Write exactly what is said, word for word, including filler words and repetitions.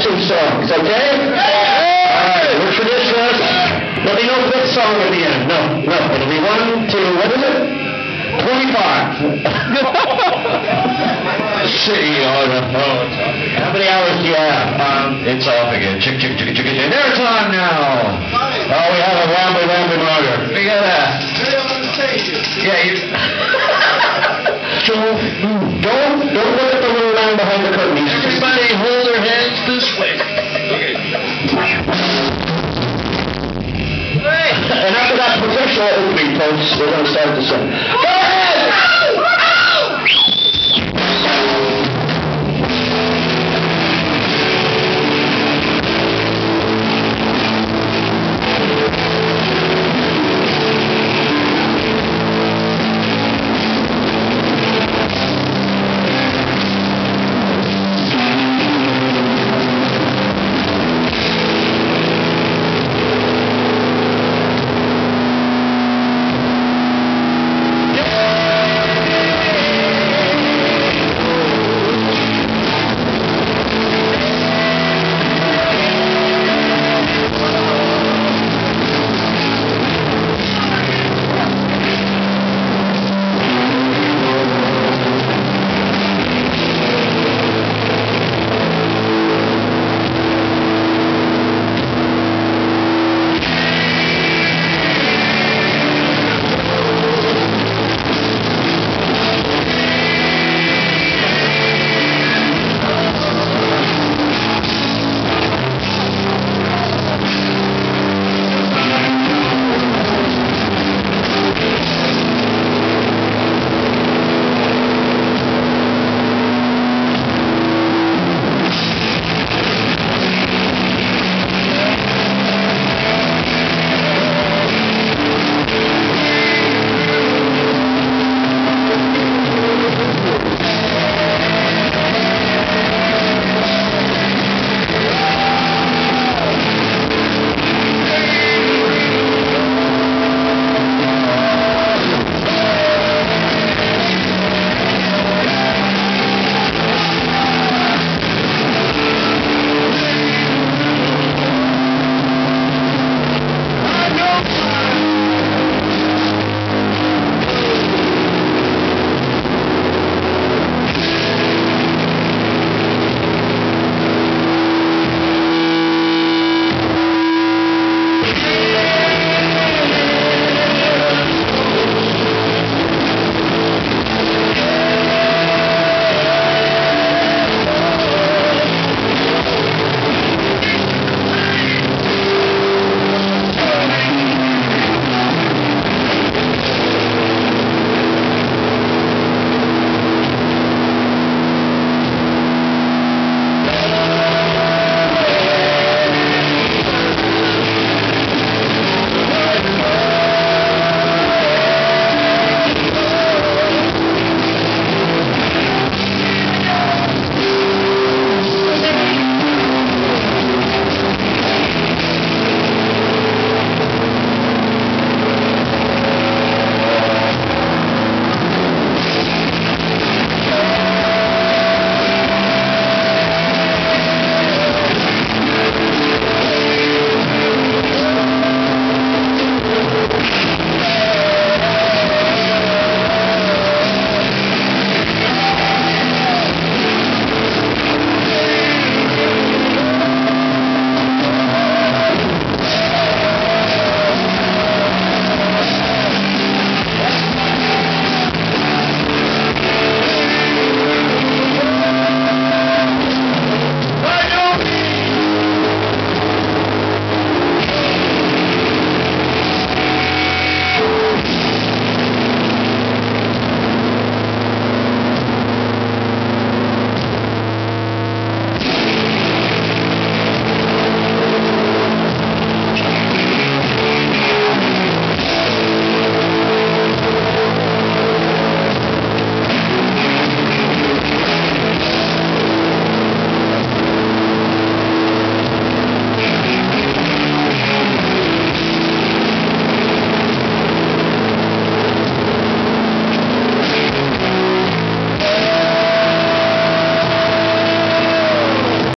tradition songs, okay? Alright, we're traditionalists. There'll be no fifth song at the end. No, no. It'll be one, two, what is it? twenty-five. City on the phone. How many hours do you have? Um, it's off again. Chick, chick, chick, chick, chick. There it's on now. Oh, we have a rambly, rambly martyr. Look at that. Yeah, you... Don't, don't, don't look at the little man behind the curtain. Everybody hold their hands this way. Okay. And after that professional opening, folks, we're going to start the song.